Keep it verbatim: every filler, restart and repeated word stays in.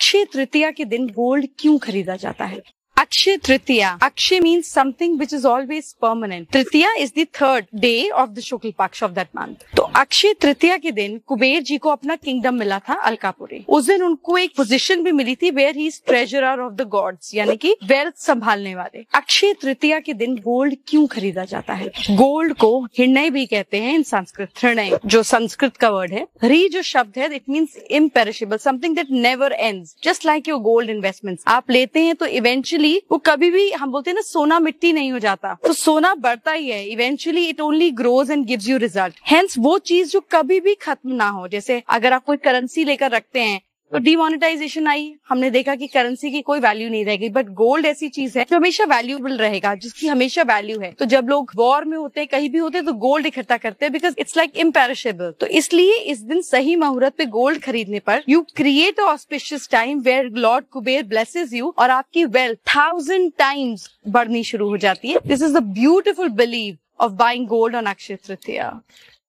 अक्षय तृतीया के दिन गोल्ड क्यों खरीदा जाता है? Akshaya Tritiya, Akshaya means something which is always permanent. Tritiya is the third day of the Shukla Paksha of that month. तो अक्षय तृतीया के दिन कुबेर जी को अपना किंगडम मिला था अलकापुरी. उस दिन उनको एक पोजीशन भी मिली थी where he is treasurer of the gods, यानी कि वेल्थ संभालने वाले. अक्षय तृतीया के दिन गोल्ड क्यों खरीदा जाता है? गोल्ड को हिरण्य भी कहते हैं इन संस्कृत. हिरण्य जो संस्कृत का वर्ड है. री जो शब्द है it means imperishable, something that never ends, just like your gold investments. आप लेते हैं तो इवेंचुअली वो कभी भी, हम बोलते हैं ना सोना मिट्टी नहीं हो जाता, तो सोना बढ़ता ही है. Eventually it only grows and gives you result. Hence वो चीज जो कभी भी खत्म ना हो. जैसे अगर आप कोई करेंसी लेकर रखते हैं तो डिमोनेटाइजेशन आई, हमने देखा कि करेंसी की कोई वैल्यू नहीं रहेगी. बट गोल्ड ऐसी चीज है जो हमेशा वैल्यूएबल रहेगा, जिसकी हमेशा वैल्यू है. तो जब लोग वॉर में होते हैं, कहीं भी होते हैं, तो गोल्ड इकट्ठा करते हैं बिकॉज इट्स लाइक इम्पेरिशेबल. तो इसलिए इस दिन सही मुहूर्त पे गोल्ड खरीदने पर you create a auspicious time where lord Kuber blesses you और आपकी वेल्थ थाउजेंड टाइम्स बढ़नी शुरू हो जाती है. This is the beautiful believe of buying gold on Akshaya Tritiya.